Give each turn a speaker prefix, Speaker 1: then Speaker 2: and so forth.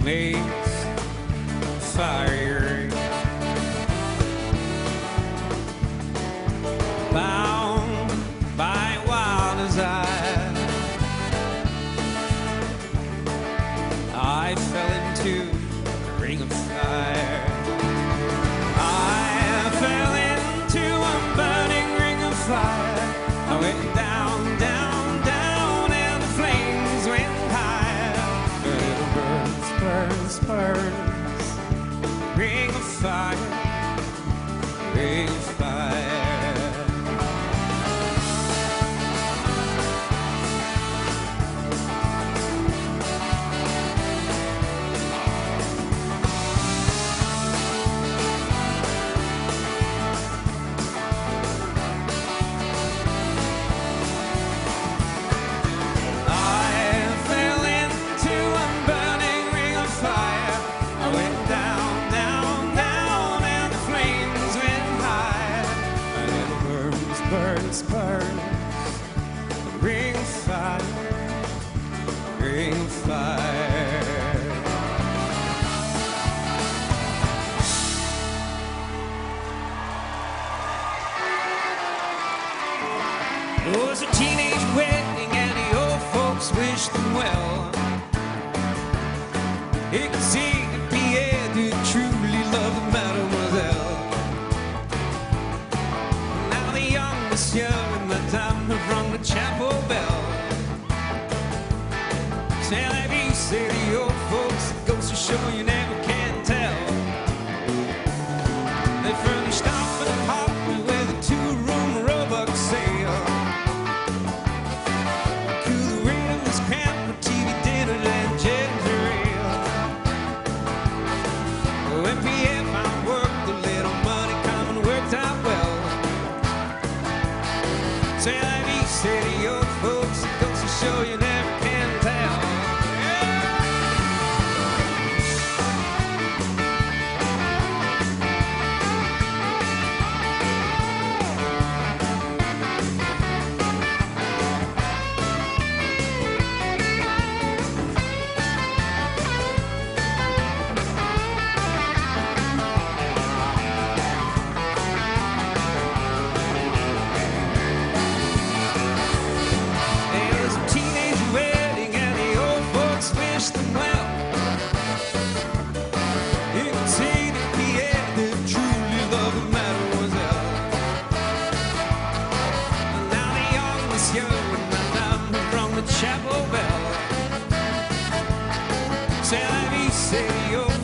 Speaker 1: makes fire. Bound by wild desire, I fell into a ring of fire. I fell into a burning ring of fire. I went down, down, down, and the flames went higher. But it burns, burns, burns. Ring of fire, ring of fire. Burns, burns, ring of fire, ring of fire. It was a teenage wedding and the old folks wished them well. You could see that Pierre did truly love the mademoiselle. Young and the time have rung the chapel bell. Tell me, say to your folks, it goes to show you never can tell. They furnished off an apartment with a two-room Roebuck sale. Cool the rain in this camp with TV dinner and ginger ale. When Pierre found work, the little money coming worked out well. Say to your folks, it goes to show you never can tell. Chapel bell. Say, say your